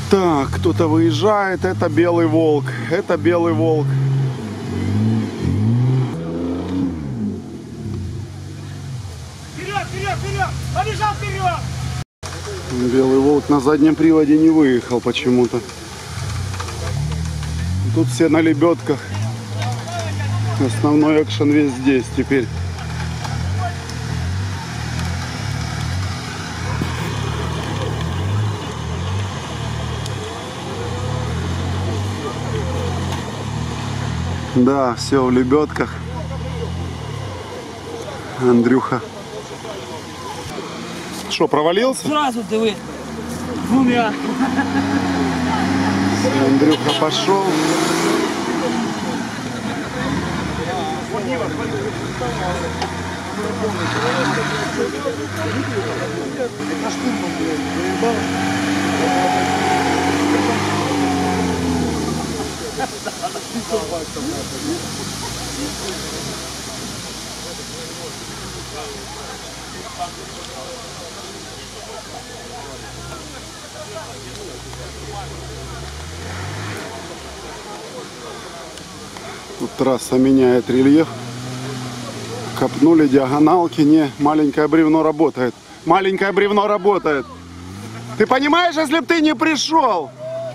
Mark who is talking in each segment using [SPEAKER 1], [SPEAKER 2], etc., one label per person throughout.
[SPEAKER 1] Так, кто-то выезжает. Это белый волк. Это белый волк.
[SPEAKER 2] Вперед, вперед, вперед! Побежал вперед!
[SPEAKER 1] Белый волк на заднем приводе не выехал почему-то. Тут все на лебедках. Основной экшен весь здесь теперь. Да, все в лебедках. Андрюха. Что, провалился?
[SPEAKER 2] Сразу диви. Двумя.
[SPEAKER 1] Андрюха пошел. Тут трасса меняет рельеф. Копнули диагоналки. Не, маленькое бревно работает. Маленькое бревно работает. Ты понимаешь, если бы ты не пришел?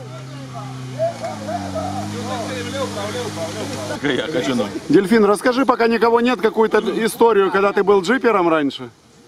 [SPEAKER 1] Дельфин, расскажи, пока никого нет, какую-то историю, когда ты был джипером раньше.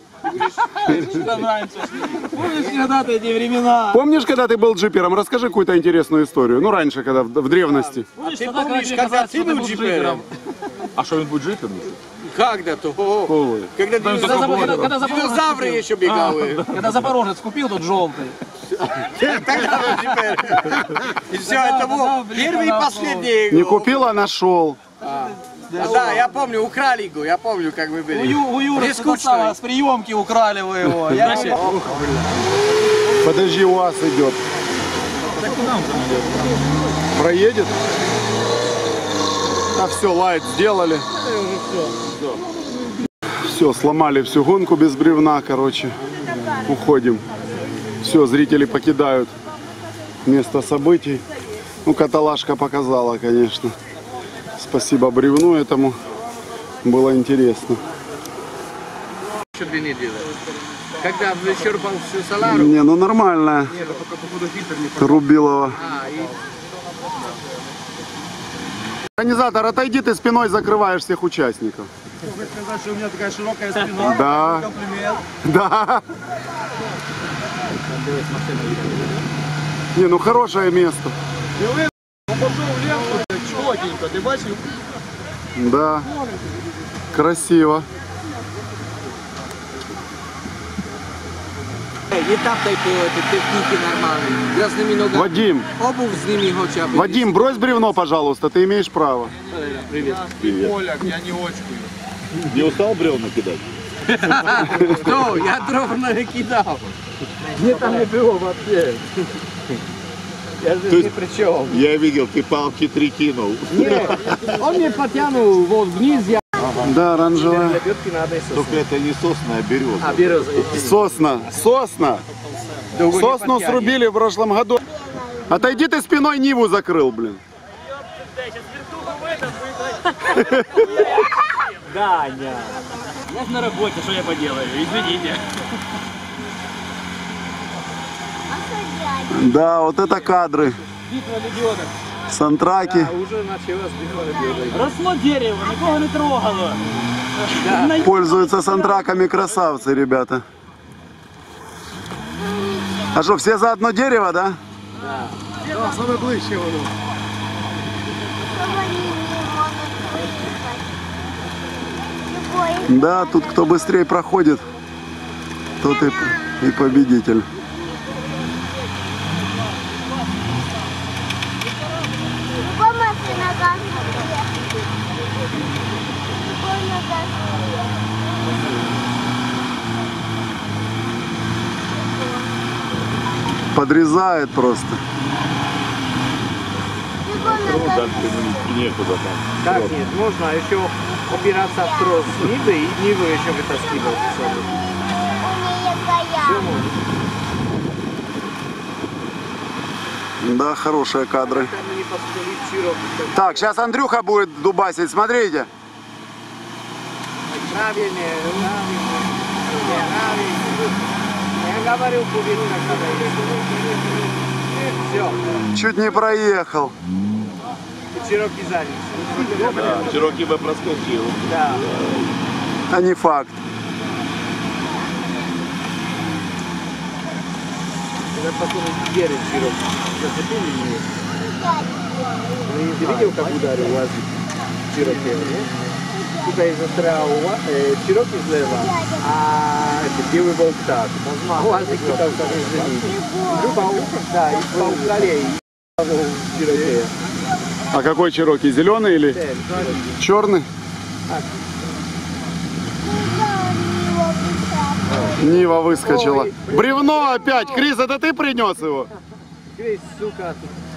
[SPEAKER 2] Помнишь, когда-то эти времена?
[SPEAKER 1] Помнишь, когда ты был джипером? Расскажи какую-то интересную историю. Ну, раньше, когда в древности.
[SPEAKER 2] Помнишь, когда ты был джипером?
[SPEAKER 3] А что, он будет джипером?
[SPEAKER 4] Когда-то. Когда динозавры еще бегали.
[SPEAKER 2] Когда Запорожец купил тот желтый.
[SPEAKER 4] Тогда был джипер. И все, это был первый и последний.
[SPEAKER 1] Не купил, а нашел.
[SPEAKER 4] Да, я помню, украли его, я помню, как вы были.
[SPEAKER 2] У Юры с приемки украли вы его.
[SPEAKER 1] Подожди, УАЗ идет. Проедет? А все, лайт сделали. Все, сломали всю гонку без бревна, короче. Уходим. Все, зрители покидают место событий. Ну, каталажка показала, конечно. Спасибо бревну этому. Было интересно.
[SPEAKER 4] Еще 2 недели. Когда вычерпал всю Солару.
[SPEAKER 1] Не, ну нормально. Рубилова. Организатор, отойди, ты спиной закрываешь всех участников.
[SPEAKER 2] Вы сказали, что у меня такая широкая спина.
[SPEAKER 1] Да.
[SPEAKER 2] Комплимент.
[SPEAKER 1] Да. Не, ну хорошее место.
[SPEAKER 2] Он пошел в ленту, четенько, ты бачишь?
[SPEAKER 1] Да. Красиво.
[SPEAKER 4] Не таптай по этой технике нормальной. Грязными ногами.
[SPEAKER 1] Вадим,
[SPEAKER 4] Обувь с ними хотя бы.
[SPEAKER 1] Вадим, брось бревно, пожалуйста, ты имеешь право.
[SPEAKER 4] Привет.
[SPEAKER 2] Оля, я не очкую.
[SPEAKER 3] Не устал бревна кидать?
[SPEAKER 4] Что? Я дров накидал. Мне там не было вообще. Я же ни при чем.
[SPEAKER 3] Я видел, ты палки 3 кинул.
[SPEAKER 4] Нет, он мне потянул вот вниз, я...
[SPEAKER 1] Да, оранжевая.
[SPEAKER 4] Лебедки надо и сосна.
[SPEAKER 3] Только это не сосна, а береза.
[SPEAKER 4] А, береза.
[SPEAKER 1] Сосна, сосна. Сосну срубили в прошлом году. Отойди, ты спиной Ниву закрыл, блин.
[SPEAKER 2] Даня. Я же на работе, что я поделаю? Извините.
[SPEAKER 1] Да, вот это кадры.
[SPEAKER 2] Битва лебедок.
[SPEAKER 1] Сантраки.
[SPEAKER 4] Уже началось битва лебедок.
[SPEAKER 2] Росло дерево, нікого не трогало.
[SPEAKER 1] Пользуются сантраками красавцы, ребята. А что, все за одно дерево, да?
[SPEAKER 4] Да, саме ближче воно.
[SPEAKER 1] Да, тут кто быстрее проходит, тот и победитель. Подрезает просто.
[SPEAKER 3] Некуда там.
[SPEAKER 4] Так, нет, можно еще опираться в трос Нивы и Ниву еще вытаскивать. Все можно.
[SPEAKER 1] Да, хорошие кадры.
[SPEAKER 4] Там не постелить Чироки.
[SPEAKER 1] Так, сейчас Андрюха будет дубасить, смотрите.
[SPEAKER 4] Правильно. Я говорю, будет все.
[SPEAKER 1] Чуть не проехал.
[SPEAKER 4] Чироки сзади.
[SPEAKER 3] Да, Чироки бы проскочил.
[SPEAKER 4] Да.
[SPEAKER 1] А не факт.
[SPEAKER 4] Это потом перед Чироки. Зацепили меня. Ты видел, как ударил УАЗик Чироки? Тут я застрял Чироки слева, а белый волк так. УАЗик пытался разженить. Да, и по уколе, и Чироки.
[SPEAKER 1] А какой Чироки? Зеленый или черный? Нива выскочила.
[SPEAKER 4] Ой.
[SPEAKER 1] Бревно опять. Крис, это ты принес его?
[SPEAKER 4] Крис, сука.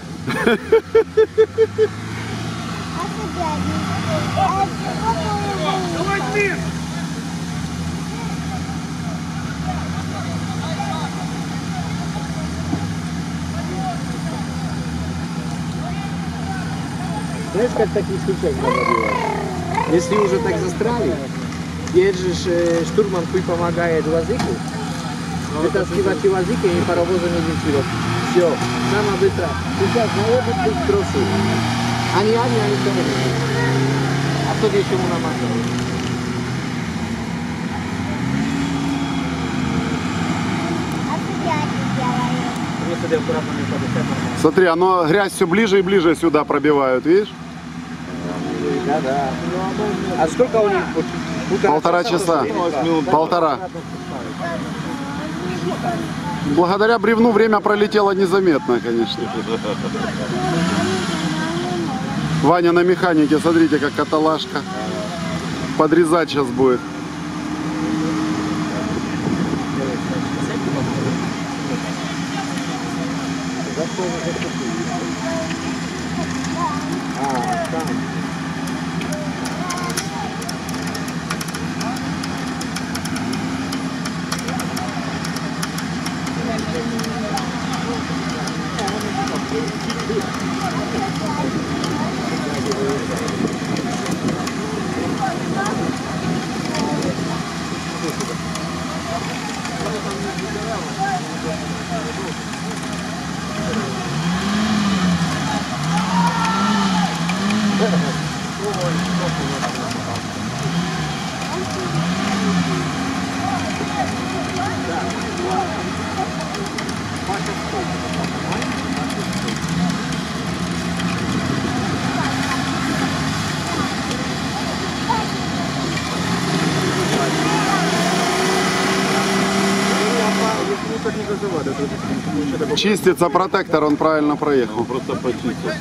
[SPEAKER 4] Знаешь, как в таких случаях надо делать? Если уже так застряли, держишь, штурман хуй помогает лазыку, вытаскивать лазыки и паровозом идти. Все, самое быстро. Сейчас наедут тут тросы. Они кого. А кто еще ему намазал?
[SPEAKER 1] Смотри, оно грязь все ближе и ближе сюда пробивают, видишь?
[SPEAKER 4] Да, да. А сколько у них?
[SPEAKER 1] Полтора часа. Полтора. Благодаря бревну время пролетело незаметно, конечно. Ваня на механике, смотрите, как каталажка. Подрезать сейчас будет. Чистится протектор, он правильно проехал.
[SPEAKER 3] Просто почистил.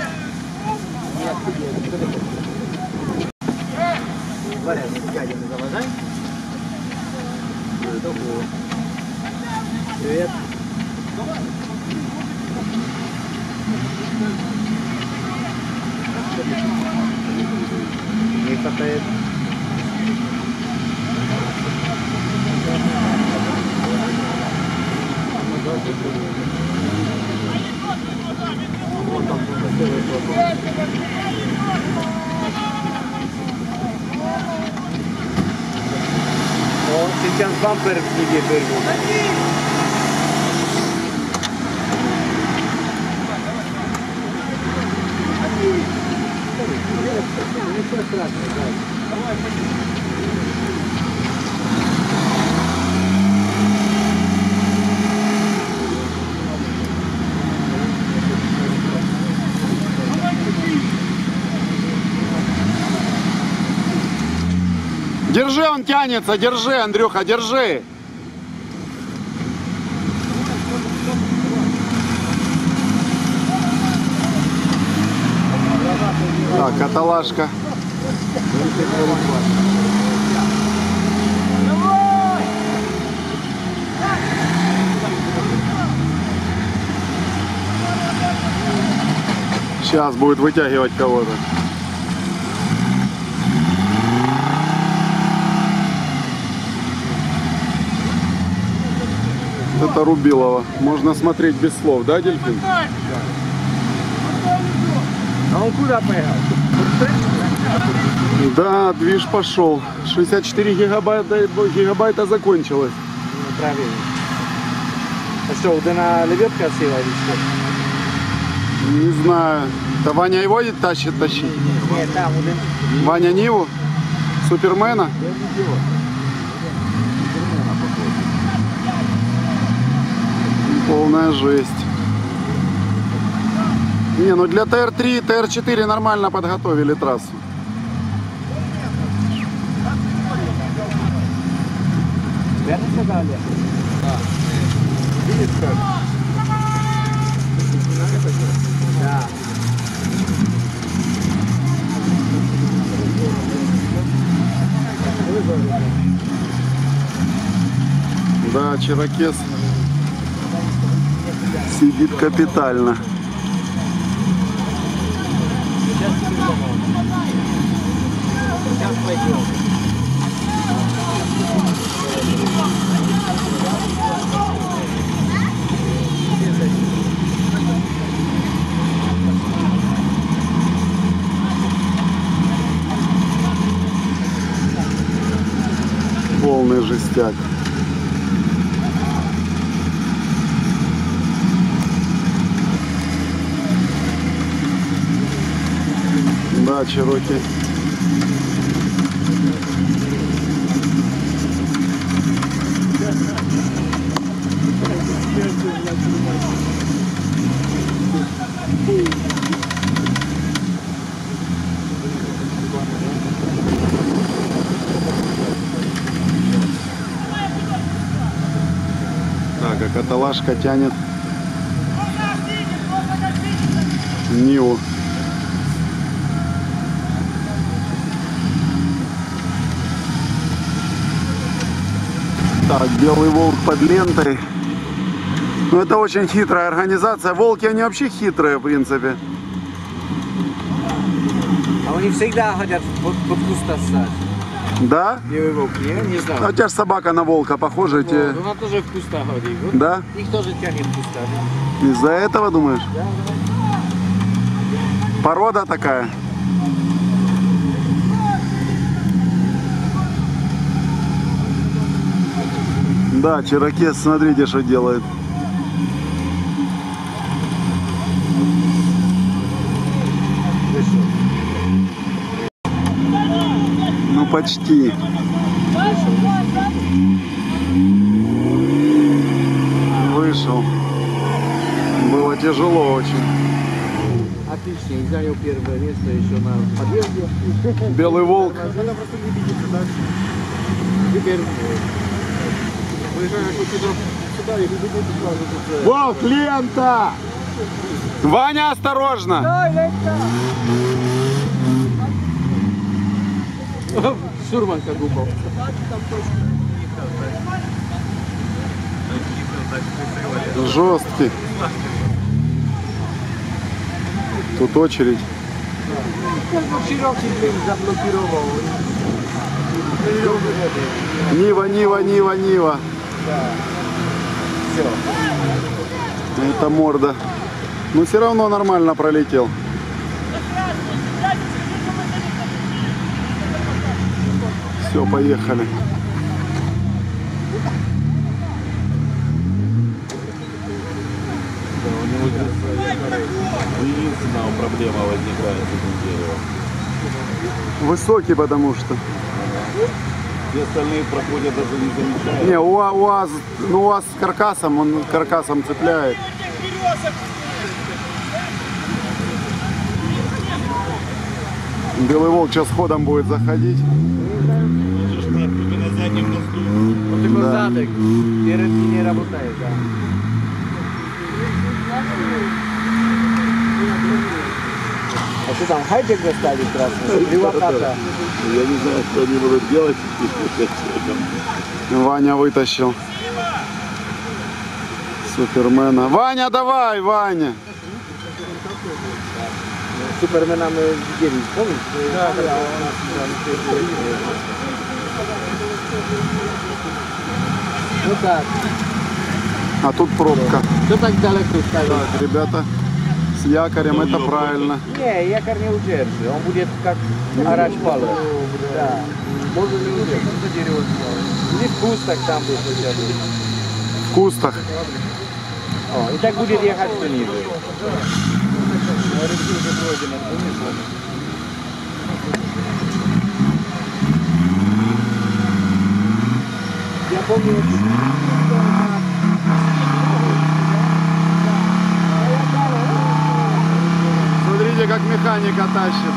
[SPEAKER 4] Привет. Не хватает. О, сейчас бампер в снеге вырвал.
[SPEAKER 1] Держи, он тянется, держи, Андрюха, держи. Так, каталажка. Сейчас будет вытягивать кого-то. Вот это Рубилово. Можно смотреть без слов, да, дельфин?
[SPEAKER 4] А он куда поехал?
[SPEAKER 1] Да, движ пошел. 64 гигабайта закончилось.
[SPEAKER 4] Ну, правильно. А что, у Дэна лебедка села или что?
[SPEAKER 1] Не знаю. Да Ваня его и тащит.
[SPEAKER 4] Нет, там у Дэна.
[SPEAKER 1] Ваня Ниву? Супермена? Полная жесть. Не, ну для ТР-3, ТР-4 нормально подготовили трассу.
[SPEAKER 4] Вернется далее? Да. Видишь как? Да.
[SPEAKER 1] Да, Чирокез сидит капитально.
[SPEAKER 4] Сейчас пойдем.
[SPEAKER 1] Полный жестяк. Да, Чироки. Так, а каталажка тянет Ниву. Так, Белый Волк под лентой. Ну, это очень хитрая организация. Волки, они вообще хитрые, в принципе.
[SPEAKER 4] А они всегда хотят под куста ссать.
[SPEAKER 1] Да?
[SPEAKER 4] Белый волк, не знаю.
[SPEAKER 1] А у тебя же собака на волка похожа. Тебе...
[SPEAKER 4] Она тоже в куста ходит. Вот
[SPEAKER 1] Да?
[SPEAKER 4] их тоже тянет в куста.
[SPEAKER 1] Из-за этого, думаешь?
[SPEAKER 4] Да,
[SPEAKER 1] Порода такая. Да, Чирокез, смотрите, что делает. Ну, почти. Вышел. Было тяжело очень.
[SPEAKER 4] Отлично, и занял первое место еще на подъезде.
[SPEAKER 1] Белый Волк.
[SPEAKER 4] Теперь
[SPEAKER 1] Волк, лента! Ваня, осторожно!
[SPEAKER 4] Шурман как упал.
[SPEAKER 1] Жесткий. Тут очередь.
[SPEAKER 4] Широкий, блин, заблокировал.
[SPEAKER 1] Нива, Нива, Нива, Нива.
[SPEAKER 4] Все.
[SPEAKER 1] Это морда. Но все равно нормально пролетел. Все, поехали.
[SPEAKER 3] Единственная проблема возникает с этим деревом.
[SPEAKER 1] Высокий, потому что.
[SPEAKER 3] Все остальные проходят, даже не замечают.
[SPEAKER 1] Не, УАЗ, ну УАЗ с каркасом, он каркасом цепляет. Белый Волк сейчас ходом будет заходить.
[SPEAKER 3] Нет, только на заднем носу.
[SPEAKER 4] Вот такой
[SPEAKER 1] Да.
[SPEAKER 4] задок. Передний не работает, да. А что там, хай-тек достали красный? Привоката.
[SPEAKER 3] Я не знаю, что они будут делать.
[SPEAKER 1] Ваня вытащил Супермена. Ваня, давай, Ваня!
[SPEAKER 4] Супермена мы видели, помнишь? Да, да. Ну так.
[SPEAKER 1] А тут пробка.
[SPEAKER 4] Кто так далеко ставит?
[SPEAKER 1] Так, ребята, с якорем это правильно.
[SPEAKER 4] Не, якорь не удержит. Он будет как арач палец. Да. Можно не удержит. Или в кустах там будет хотя бы.
[SPEAKER 1] В кустах.
[SPEAKER 4] О, и так будет ехать все ниже. Я помню,
[SPEAKER 1] Смотрите, как механика тащит.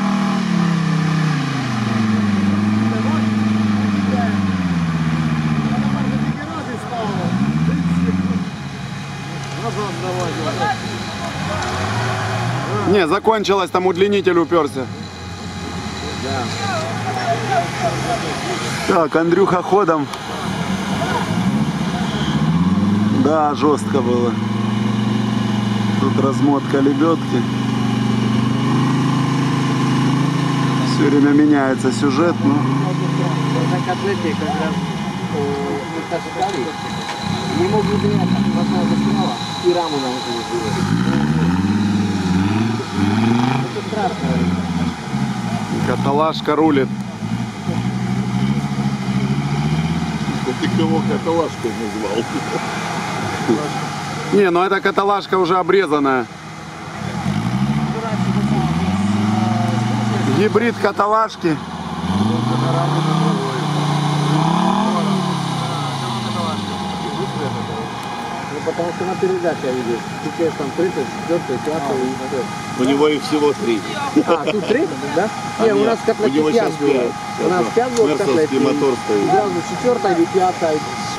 [SPEAKER 1] Не, закончилось, там удлинитель уперся. Так, Андрюха ходом. Да, жестко было. Тут размотка лебедки. Все время меняется сюжет, но...
[SPEAKER 4] на котлете, когда мы таскали, не могли принять, возможно, застряла, и раму нам сделали. Это страшно.
[SPEAKER 1] Каталажка рулит.
[SPEAKER 3] Ты кого каталажкой назвал?
[SPEAKER 1] Не, ну эта каталажка уже обрезанная. Гибрид каталажки.
[SPEAKER 4] Ну, потому что на передаче я видел. Сейчас там 30, 4, 5 и все.
[SPEAKER 3] У него их всего 3.
[SPEAKER 4] А, тут 3, да? Не, у нас
[SPEAKER 3] у
[SPEAKER 4] котлеты
[SPEAKER 3] него
[SPEAKER 4] 5
[SPEAKER 3] сейчас
[SPEAKER 4] было.
[SPEAKER 3] 5.
[SPEAKER 4] У нас 5 было
[SPEAKER 3] Мерсовский
[SPEAKER 4] котлеты.
[SPEAKER 3] мотор стоит.
[SPEAKER 4] Сразу 4 или 5.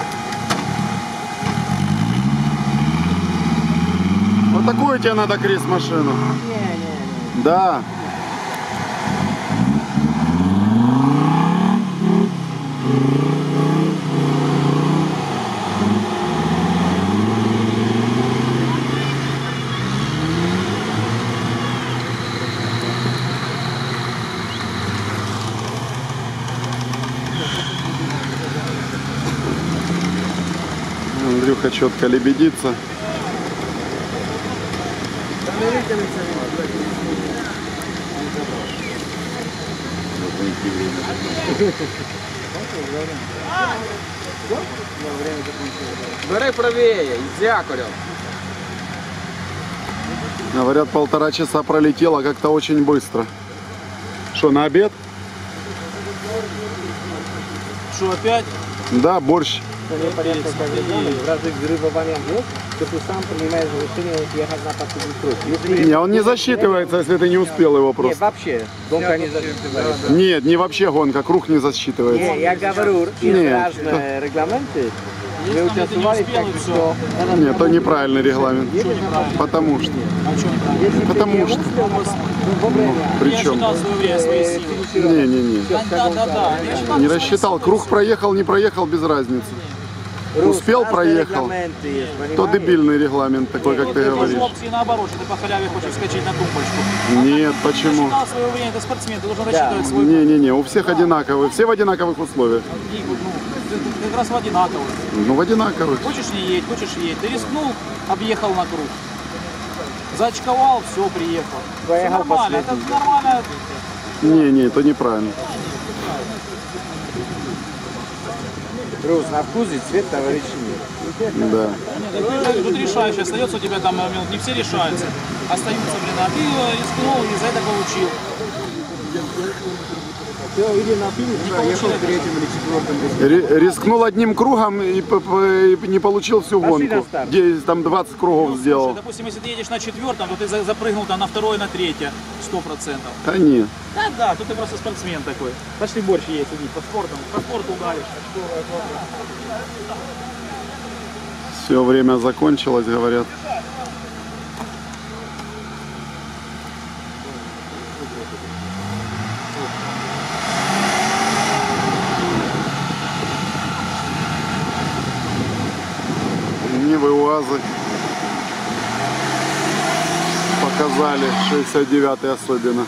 [SPEAKER 1] Вот такую тебе надо, Крис, машину.
[SPEAKER 4] Не.
[SPEAKER 1] Да. Андрюха четко лебедится.
[SPEAKER 4] Бери правее, з якорем.
[SPEAKER 1] Говорят, 1,5 часа пролетело как-то очень быстро. Что, на обед?
[SPEAKER 2] Что, опять?
[SPEAKER 1] Да, борщ.
[SPEAKER 4] Непонятно, как в разных взрывованиях есть, что ты сам принимаешь решение ехать на последний круг. Если...
[SPEAKER 1] Не, он не засчитывается, если ты не успел его
[SPEAKER 4] Не,
[SPEAKER 1] просто.
[SPEAKER 4] вообще, гонка не засчитывается.
[SPEAKER 1] Нет, не вообще гонка, круг не засчитывается.
[SPEAKER 4] Не, я говорю,
[SPEAKER 1] Нет.
[SPEAKER 4] есть разные регламенты. Мы участвовали, так что...
[SPEAKER 1] Нет, это неправильный регламент. Потому что. Потому что. Причем? Не.
[SPEAKER 2] Да.
[SPEAKER 1] Не рассчитал. Круг проехал, не проехал, без разницы. Успел, проехал. То дебильный регламент такой, как ты говоришь.
[SPEAKER 2] Опции наоборот, что ты по халяве хочешь скачать на тумбочку.
[SPEAKER 1] Нет, почему?
[SPEAKER 2] Рассчитал свое время, ты спортсмен, ты должен рассчитывать свой
[SPEAKER 1] Не, у всех одинаковые, все в одинаковых условиях.
[SPEAKER 2] ты как раз в одинаковых.
[SPEAKER 1] Ну, в одинаковых.
[SPEAKER 2] Хочешь не едь, хочешь едь. Ты рискнул, объехал на круг. Заочковал, все, приехал. Все
[SPEAKER 4] Поехал
[SPEAKER 2] нормально, это
[SPEAKER 4] последний.
[SPEAKER 2] нормально.
[SPEAKER 1] Не, это неправильно.
[SPEAKER 4] Рус, на вкус и цвет товарищ нет.
[SPEAKER 1] Да.
[SPEAKER 2] Нет, тут решающий остается у тебя там момент, не все решаются. Остаются, а ты рискнул и за это получил.
[SPEAKER 4] Все, или на фильм, ехал в 3-м или 4-м.
[SPEAKER 1] Рискнул одним кругом и не получил всю
[SPEAKER 4] Пошли на
[SPEAKER 1] гонку.
[SPEAKER 4] старт.
[SPEAKER 1] Где там 20 кругов сделал.
[SPEAKER 2] Допустим, если ты едешь на 4-м, то ты запрыгнул там на 2-й, на 3-е, 100%.
[SPEAKER 1] Да нет.
[SPEAKER 2] Да, тут ты просто спортсмен такой. Пошли борщ есть, иди, по спорту ударишь.
[SPEAKER 1] Все время закончилось, говорят. Нивы, УАЗы показали, 69-й особенно.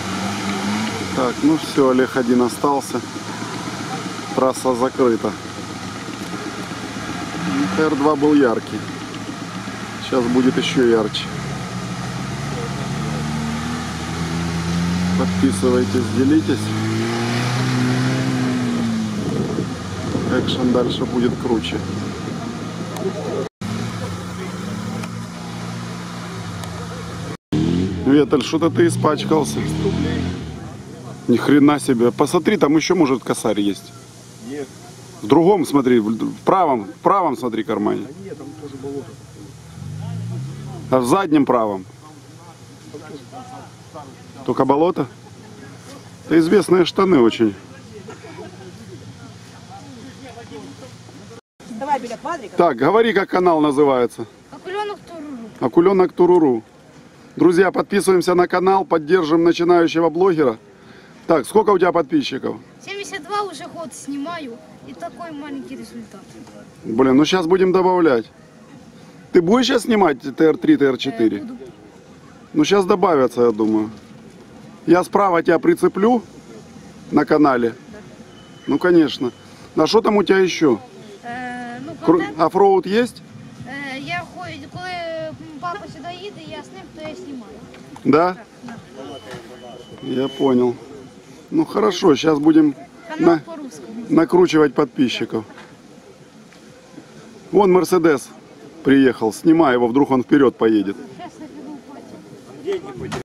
[SPEAKER 1] Так, ну все, Олег один остался. Трасса закрыта. ТР-2 был яркий. Сейчас будет еще ярче. Подписывайтесь, делитесь. Экшен дальше будет круче. Веталь, что-то ты испачкался. Ни хрена себе. Посмотри, там еще может косарь есть.
[SPEAKER 3] Нет.
[SPEAKER 1] В другом смотри, в правом смотри кармане.
[SPEAKER 3] Нет, там тоже болото.
[SPEAKER 1] А в заднем правом? Только болото? Это известные штаны очень.
[SPEAKER 5] Давай біля квадрика.
[SPEAKER 1] Так, говори, как канал называется.
[SPEAKER 6] Акуленок Туруру.
[SPEAKER 1] Акуленок Туруру. Друзья, подписываемся на канал, поддержим начинающего блогера. Так, сколько у тебя подписчиков?
[SPEAKER 6] 72 уже год снимаю, и такой маленький результат.
[SPEAKER 1] Блин, ну сейчас будем добавлять. Ты будешь сейчас снимать ТР-3, ТР-4?
[SPEAKER 6] Буду.
[SPEAKER 1] Ну сейчас добавятся, я думаю. Я справа тебя прицеплю на канале. Ну конечно. А что там у тебя еще?
[SPEAKER 6] Ну, контент.
[SPEAKER 1] Оффроуд есть?
[SPEAKER 6] Я ходю, коли папа сюди їде, я з ним, то я знімаю.
[SPEAKER 1] Да? Я понял. Ну хорошо, сейчас будем
[SPEAKER 6] Канал по-русски.
[SPEAKER 1] накручивать подписчиков. Вон Мерседес приехал, снимай его, вдруг он вперед поедет.
[SPEAKER 6] Сейчас я піду в патio.